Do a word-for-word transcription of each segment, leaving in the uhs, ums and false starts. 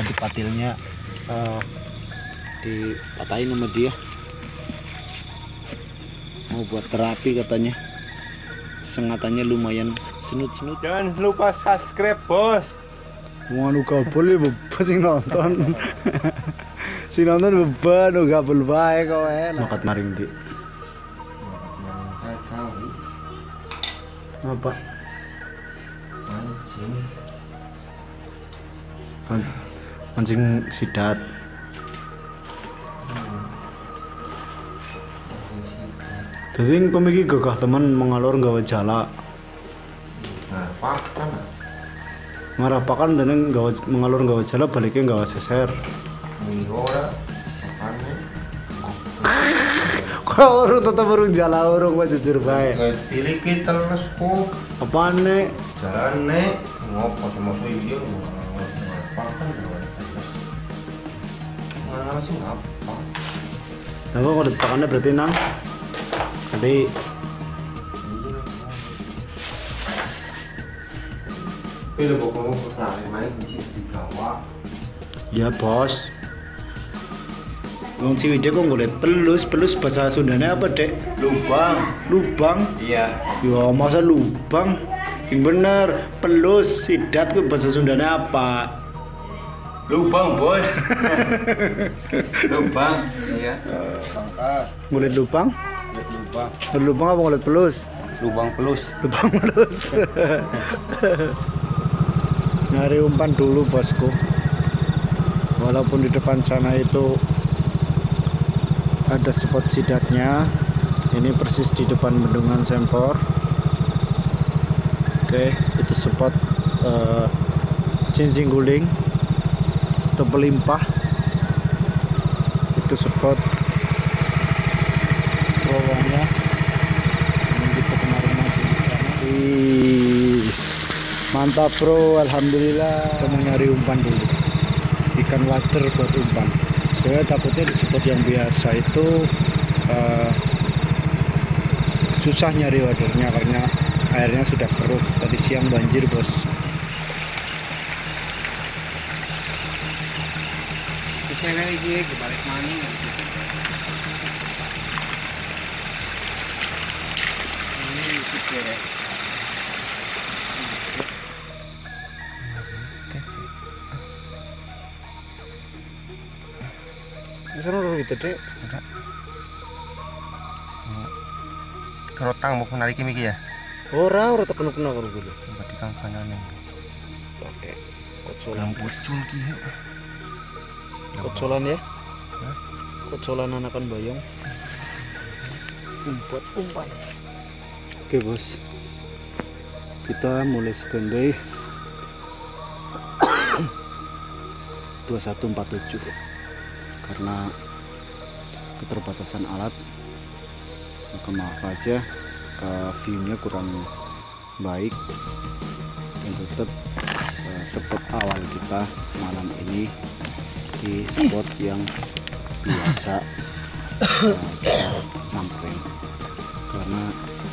tadi patilnya uh, dipatahin sama dia, mau buat terapi katanya. Sengatannya lumayan senut-senut. Jangan lupa subscribe bos. Mau kabel ya bebas sing nonton. Si nonton beban udah kabel bae kok enak. Makat maring di. Apa? Mancing. Mancing sidat. Jadi pemikir gagah teman mengalur gawe jala. Nah, pakan. Ngarapakan dan gawe mengalur gawe jala baliknya gawe seser. Ora pakannya. Kok urung tetep urung jala urung wae jujur bae. Pilih kita teleskop. Apaan nek? Jalan nek ngopo sama video pakan gawe. Mana sih ngapa? Nah, kok udah pakannya berarti nang? Tadi Pilih pokoknya pertama main di bawah. ya bos. Wong Ciwidey kok ngeliat pelus, pelus bahasa Sundanya apa dek? Lubang. Lubang? Iya. Ya masa lubang? Yang bener, pelus, sidat ke bahasa Sundanya apa? Lubang bos. Lubang. Iya. Pangkat. Ngeliat lubang? Lubang. Ngeliat lubang apa ngeliat pelus? Lubang pelus. Lubang pelus. Nyari umpan dulu bosku. Walaupun di depan sana itu ada spot sidatnya, ini persis di depan bendungan Sempor. Oke, itu spot uh, cincin guling atau pelimpah. Itu spot terowongannya yang kita kemarin masih di sana. Is, mantap bro, alhamdulillah. Kita mau nyari umpan dulu, ikan water buat umpan. Saya takutnya di spot yang biasa itu uh, susah nyari wadernya karena airnya sudah keruh. Tadi siang banjir bos. Kita lagi ke balik mana? Ini sikit. Misalnya orang gitu deh. Kerotang mau menarik ini ya? Ora, ora tekan kena karo kulo. Berarti kang kanane. Oke. Kocolan Pucul ki. Kocolan ya? Hah? Kocolan anakan bayong. Umpat umpan. Oke bos. Kita mulai standby. dua satu empat tujuh. Karena keterbatasan alat, maka maaf aja uh, view-nya kurang baik, dan tetap uh, spot awal kita malam ini di spot yang biasa uh, kita sampai, karena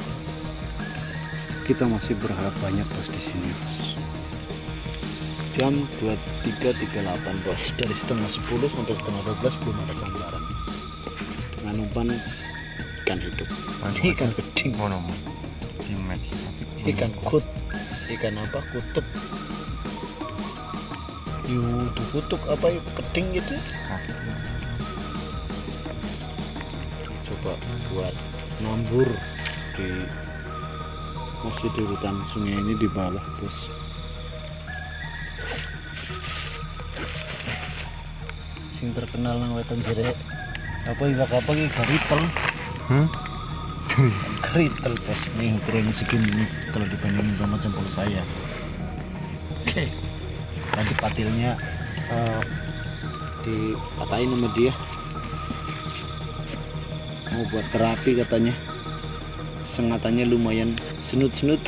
kita masih berharap banyak bos di sini bos. Jam dua puluh tiga tiga puluh delapan bos, dari setengah sepuluh sampai setengah dua belas belum ada gambaran dengan umpan ikan hidup. Ikan geding, ikan kut, ikan apa kutub, yudu kutuk apa keding gitu. Coba buat ngambur di masih di hutan sungai ini di bawah bos. Sing terkenal nang wetan jere apa iwak apa iki garitel. Hmm? Garitel bos, nih ukurannya segini kalau dibandingin sama jempol saya. Oke. Tadi patilnya uh, dipatahin sama dia, mau buat terapi katanya. Sengatannya lumayan senut-senut.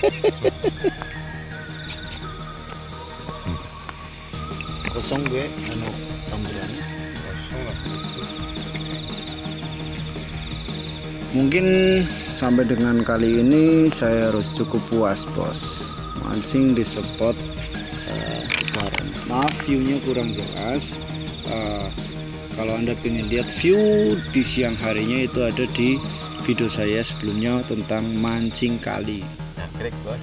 Kosong gue anu tamburannya kosong lah. Mungkin sampai dengan kali ini saya harus cukup puas bos mancing di spot uh, kemarin. maaf viewnya kurang jelas. uh, Kalau Anda ingin lihat view di siang harinya, itu ada di video saya sebelumnya tentang mancing kali. Nagrek bos.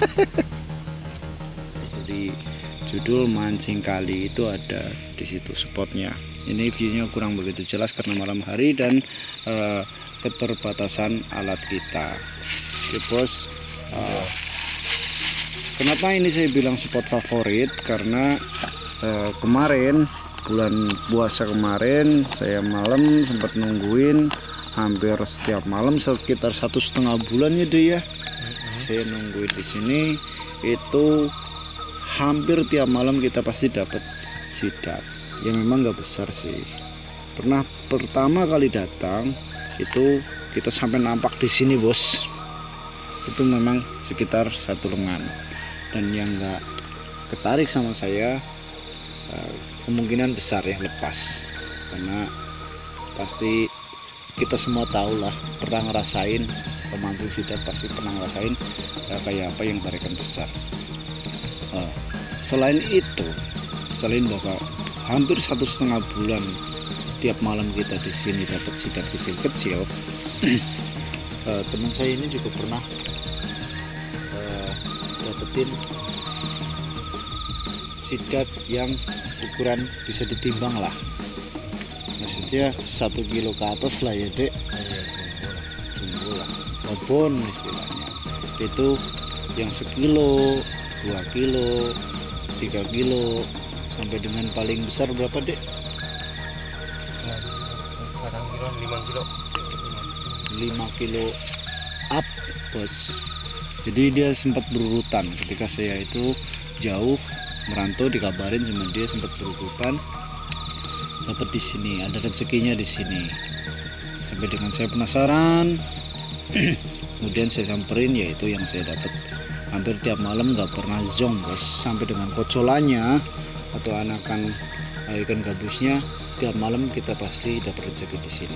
Jadi judul mancing kali itu ada di situ spotnya. Ini viewnya kurang begitu jelas karena malam hari dan uh, keterbatasan alat kita. Oke bos, uh, kenapa ini saya bilang spot favorit? Karena uh, kemarin bulan puasa kemarin saya malam sempat nungguin hampir setiap malam sekitar satu setengah bulan ya deh ya. Mm-hmm. Saya nungguin di sini itu hampir tiap malam kita pasti dapat sidat. Ya memang nggak besar sih. Pernah pertama kali datang itu kita sampai nampak di sini bos. Itu memang sekitar satu lengan. Dan yang nggak ketarik sama saya kemungkinan besar yang lepas, karena pasti kita semua tahu lah, pernah ngerasain pemancing sidat, pasti pernah ngerasain uh, kayak apa yang tarikan besar. Uh, selain itu, selain bahwa hampir satu setengah bulan tiap malam kita di sini dapat sidat kecil-kecil, uh, teman saya ini juga pernah uh, dapetin sidat yang ukuran bisa ditimbang lah, maksudnya satu kilo ke atas lah ya dek. Jumbo lah, babon istilahnya. Itu yang sekilo, dua kilo, tiga kilo, sampai dengan paling besar berapa dek? Kadang kilo lima kilo. lima kilo up bos. Jadi dia sempat berurutan ketika saya itu jauh merantau, dikabarin sama dia sempat berurutan dapat di sini, ada rezekinya di sini. Sampai dengan saya penasaran, kemudian saya samperin, yaitu yang saya dapat hampir tiap malam, nggak pernah zong bos. Sampai dengan kocolannya atau anakan ikan gabusnya, tiap malam kita pasti dapat rezeki di sini.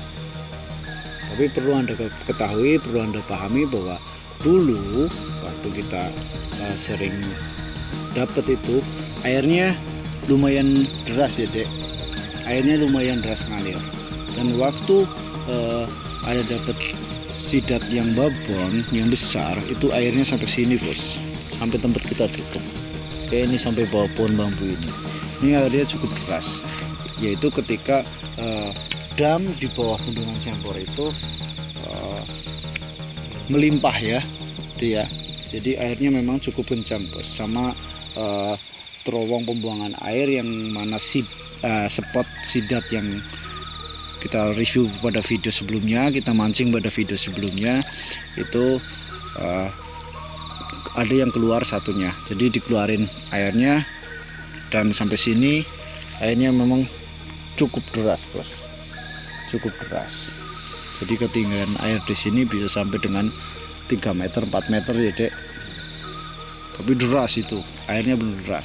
Tapi perlu Anda ketahui, perlu Anda pahami bahwa dulu waktu kita uh, sering dapat itu airnya lumayan deras ya dek, airnya lumayan deras ngalir. Dan waktu uh, ada dapat sidat yang babon yang besar, itu airnya sampai sini bos, sampai tempat kita tutup kayak ini, sampai bawah pohon bambu ini. Ini airnya cukup deras, yaitu ketika uh, dam di bawah bendungan Cempor itu uh, melimpah ya dia. Jadi airnya memang cukup kencang bos, sama Uh, terowong pembuangan air yang mana sid, uh, spot sidat yang kita review pada video sebelumnya, kita mancing pada video sebelumnya itu uh, ada yang keluar satunya. Jadi dikeluarin airnya dan sampai sini airnya memang cukup deras bos, cukup deras. Jadi ketinggian air di sini bisa sampai dengan tiga meter empat meter ya dek. Tapi deras itu, airnya benar deras.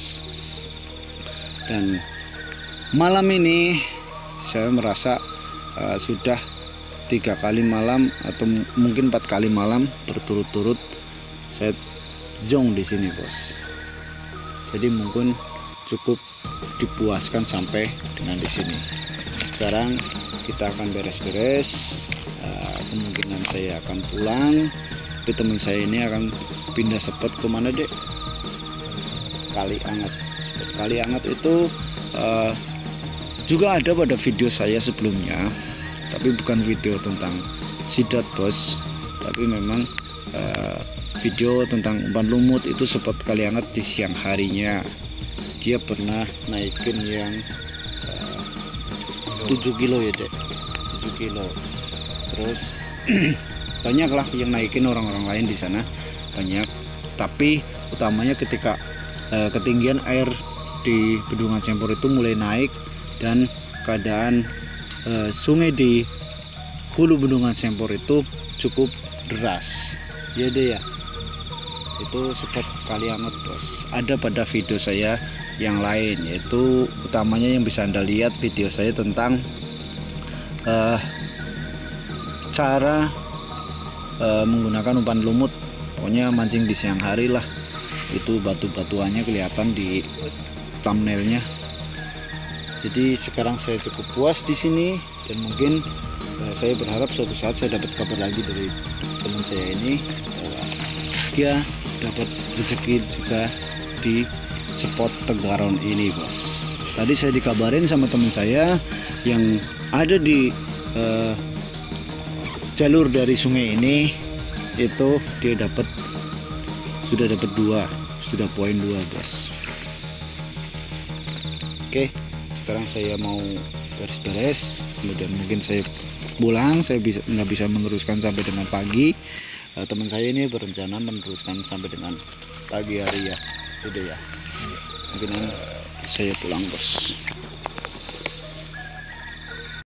Dan malam ini saya merasa uh, sudah tiga kali malam atau mungkin empat kali malam berturut-turut saya zong di sini bos. Jadi mungkin cukup dipuaskan sampai dengan di sini. Sekarang kita akan beres-beres. Uh, kemungkinan saya akan pulang. Tapi teman saya ini akan pindah spot ke mana dek? Kali Anget. Kali Anget itu uh, juga ada pada video saya sebelumnya, tapi bukan video tentang sidat bos, tapi memang uh, video tentang umpan lumut. Itu spot Kali Anget di siang harinya. Dia pernah naikin yang uh, tujuh kilo ya dek, tujuh kilo. Terus banyak lah yang naikin orang-orang lain di sana, banyak. Tapi utamanya ketika uh, ketinggian air di Bendungan Cempor itu mulai naik dan keadaan uh, sungai di hulu Bendungan Cempor itu cukup deras ya deh ya. Itu spot Kali Anget bos, ada pada video saya yang lain, yaitu utamanya yang bisa Anda lihat video saya tentang uh, cara uh, menggunakan umpan lumut. Pokoknya mancing di siang hari lah, itu batu-batuannya kelihatan di thumbnailnya. Jadi sekarang saya cukup puas di sini, dan mungkin uh, saya berharap suatu saat saya dapat kabar lagi dari teman saya ini bahwa dia dapat rezeki juga di spot Tegaron ini, bos. Tadi saya dikabarin sama teman saya yang ada di uh, jalur dari sungai ini, itu dia dapat sudah dapat dua, sudah poin dua, bos. Oke, sekarang saya mau beres-beres, kemudian mungkin saya pulang. Saya bisa nggak bisa meneruskan sampai dengan pagi. Uh, teman saya ini berencana meneruskan sampai dengan pagi hari ya, udah ya. Mungkin saya pulang, bos.